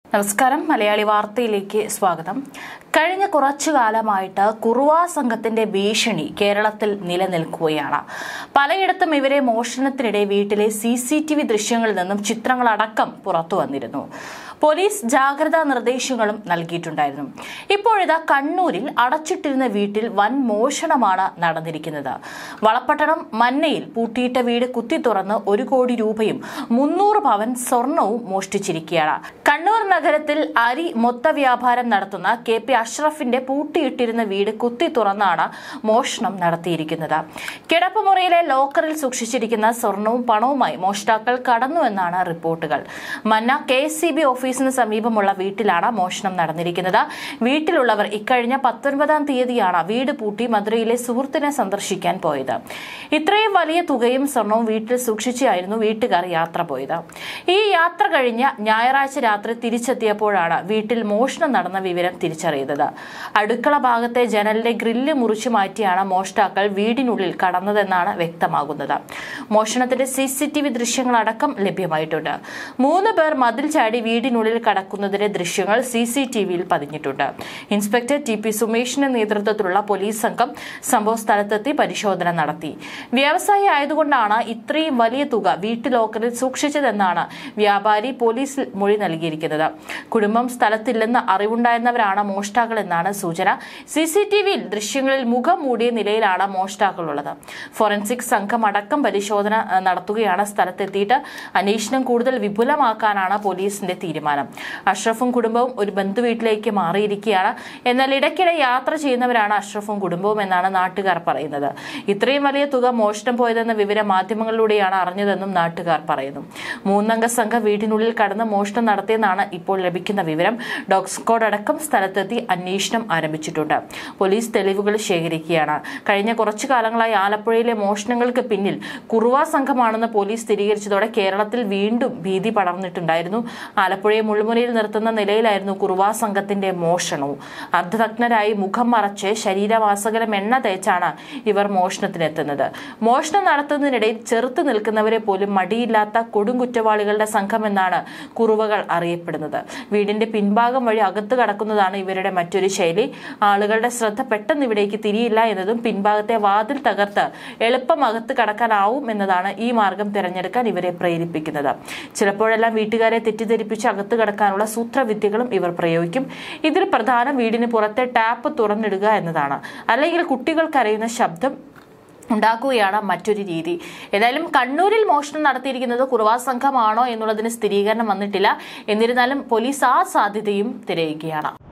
നമസ്കാരം മലയാളി വാർത്തയിലേക്ക് സ്വാഗതം. കഴിഞ്ഞ കുറച്ചു കാലമായിട്ട് കുറുവ സംഘത്തിന്റെ ഭീഷണി കേരളത്തിൽ നിലനിൽക്കുകയാണ്. പലയിടത്തും ഇവരെ മോഷണത്തിനിടെ വീട്ടിലെ CCTV ദൃശ്യങ്ങളിൽ നിന്നും ചിത്രങ്ങളടക്കം പുറത്തു വന്നിരുന്നു. പോലീസ് ജാഗ്രതാ നിർദ്ദേശങ്ങളും നൽകിയിട്ടുണ്ടായിരുന്നു. ഇപ്പോഴിതാ കണ്ണൂരിൽ അടച്ചിട്ടിരുന്ന വീട്ടിൽ വൻ മോഷണമാണ് നടന്നിരിക്കുന്നത്. വളപ്പട്ടണം മന്നയിൽ പൂട്ടിയിട്ട വീട് കുത്തി തുറന്ന് 1 കോടി രൂപയും 300 പവൻ സ്വർണവും മോഷ്ടിച്ചിരിക്കുകയാണ്. കണ്ണൂർ നഗരത്തിൽ അരി മൊത്ത വ്യാപാരം നടത്തുന്ന KP അഷ്റഫിന്റെ പൂട്ടിയിട്ടിരുന്ന വീട് കുത്തി തുറന്നാണ് മോഷണം നടത്തിയിരിക്കുന്നത്. കിടപ്പുമുറിയിലെ ലോക്കറിൽ സൂക്ഷിച്ചിരിക്കുന്ന സ്വർണവും പണവുമായി മോഷ്ടാക്കൾ കടന്നുവെന്നാണ് റിപ്പോർട്ടുകൾ. മന്ന KSCB ഓഫീസിന് സമീപമുള്ള വീട്ടിലാണ് മോഷണം നടന്നിരിക്കുന്നത്. വീട്ടിലുള്ളവർ ഇക്കഴിഞ്ഞ 19-ാം തീയതിയാണ് വീട് പൂട്ടി മധുരയിലെ സുഹൃത്തിനെ സന്ദർശിക്കാൻ പോയത്. ഇത്രയും വലിയ തുകയും സ്വർണവും വീട്ടിൽ സൂക്ഷിച്ചായിരുന്നു വീട്ടുകാർ യാത്ര പോയത്. ഈ യാത്ര കഴിഞ്ഞ ഞായറാഴ്ച രാത്രി തിരിച്ചെത്തിയപ്പോഴാണ് വീട്ടിൽ മോഷണം നടന്ന വിവരം തിരിച്ചറിയുന്നത്. അടുക്കള ഭാഗത്തെ ജനലിന്റെ ഗ്രില്ല് മുറിച്ചു മാറ്റിയാണ് മോഷ്ടാക്കൾ വീടിനുള്ളിൽ കടന്നതെന്നാണ് വ്യക്തമാകുന്നത്. മോഷണത്തിന്റെ CCTV ദൃശ്യങ്ങളടക്കം ലഭ്യമായിട്ടുണ്ട്. 3 പേർ മതിൽ ചാടി വീടിനുള്ളിൽ കടക്കുന്നതിന്റെ ദൃശ്യങ്ങൾ CCTVയിൽ പതിഞ്ഞിട്ടുണ്ട്. ഇൻസ്പെക്ടർ TP സുമേഷിന്റെ നേതൃത്വത്തിലുള്ള പോലീസ് സംഘം സംഭവ സ്ഥലത്തെത്തി പരിശോധന നടത്തി. വ്യവസായി ആയതുകൊണ്ടാണ് ഇത്രയും വലിയ തുക വീട്ടു ലോക്കറിൽ സൂക്ഷിച്ചതെന്നാണ് വ്യാപാരി പോലീസിൽ മൊഴി നൽകിയിരിക്കുന്നത്. കുടുംബം സ്ഥലത്തില്ലെന്ന് അറിവുണ്ടായിരുന്നവരാണ് മോഷ്ടാക്കളെന്നാണ് സൂചന. CCTVയിൽ ദൃശ്യങ്ങളിൽ മുഖം മൂടിയ നിലയിലാണ് മോഷ്ടാക്കളുള്ളത്. ഫോറൻസിക് സംഘം അടക്കം പരിശോധന നടത്തുകയാണ്. സ്ഥലത്തെത്തിയിട്ട് അന്വേഷണം കൂടുതൽ വിപുലമാക്കാനാണ് പോലീസിന്റെ തീരുമാനം. അഷ്റഫും കുടുംബവും ഒരു ബന്ധുവീട്ടിലേക്ക് മാറിയിരിക്കുകയാണ്. എന്നാൽ ഇടയ്ക്കിടെ യാത്ര ചെയ്യുന്നവരാണ് അഷ്റഫും കുടുംബവും എന്നാണ് നാട്ടുകാർ പറയുന്നത്. ഇത്രയും വലിയ തുക മോഷണം പോയതെന്ന വിവരം മാധ്യമങ്ങളിലൂടെയാണ് അറിഞ്ഞതെന്നും നാട്ടുകാർ പറയുന്നു. 3 അംഗ സംഘം വീടിനുള്ളിൽ കടന്ന് മോഷണം നടത്തിയെന്നാണ് ഇപ്പോൾ ലഭിക്കുന്ന വിവരം. ഡോഗ് സ്ക്വാഡ് അടക്കം സ്ഥലത്തെത്തി അന്വേഷണം ആരംഭിച്ചിട്ടുണ്ട്. പോലീസ് തെളിവുകൾ ശേഖരിക്കുകയാണ്. കഴിഞ്ഞ കുറച്ചു കാലങ്ങളായി ആലപ്പുഴയിലെ മോഷണങ്ങൾക്ക് പിന്നിൽ കുറുവ സംഘമാണെന്ന് പോലീസ് സ്ഥിരീകരിച്ചതോടെ കേരളത്തിൽ വീണ്ടും ഭീതി പടർന്നിട്ടുണ്ടായിരുന്നു. ആലപ്പുഴയെ മുൾമുനയിൽ നിർത്തുന്ന നിലയിലായിരുന്നു കുറുവ സംഘത്തിന്റെ മോഷണവും. അർദ്ധനഗ്നരായി മുഖം മറച്ച് ശരീരമാസകലം എണ്ണ തേച്ചാണ് ഇവർ മോഷണത്തിനെത്തുന്നത്. മോഷണം നടത്തുന്നതിനിടയിൽ ചെറുത്തു നിൽക്കുന്നവരെ പോലും മടിയില്ലാത്ത കൊടുങ്കുറ്റവാളികളുടെ സംഘമെന്നാണ് കുറുവകൾ അറിയപ്പെടുന്നത്. വീടിന്റെ പിൻഭാഗം വഴി അകത്ത് കടക്കുന്നതാണ് ഇവരുടെ മറ്റൊരു ശൈലി. ആളുകളുടെ ശ്രദ്ധ പെട്ടെന്ന് ഇവിടേക്ക് തിരിയില്ല എന്നതും പിൻഭാഗത്തെ വാതിൽ തകർത്ത് എളുപ്പം അകത്ത് കടക്കാനാവും എന്നതാണ് ഈ മാർഗം തിരഞ്ഞെടുക്കാൻ ഇവരെ പ്രേരിപ്പിക്കുന്നത്. ചിലപ്പോഴെല്ലാം വീട്ടുകാരെ തെറ്റിദ്ധരിപ്പിച്ച് അകത്ത് കടക്കാനുള്ള സൂത്രവിദ്യകളും ഇവർ പ്രയോഗിക്കും. ഇതിൽ പ്രധാനം വീടിന് പുറത്തെ ടാപ്പ് തുറന്നിടുക എന്നതാണ്. അല്ലെങ്കിൽ കുട്ടികൾ കരയുന്ന ശബ്ദം ഉണ്ടാക്കുകയാണ് മറ്റൊരു രീതി. ഏതായാലും കണ്ണൂരിൽ മോഷണം നടത്തിയിരിക്കുന്നത് കുറുവ സംഘമാണോ എന്നുള്ളതിന് സ്ഥിരീകരണം വന്നിട്ടില്ല. എന്നിരുന്നാലും പോലീസ് ആ സാധ്യതയും തിരയുകയാണ്.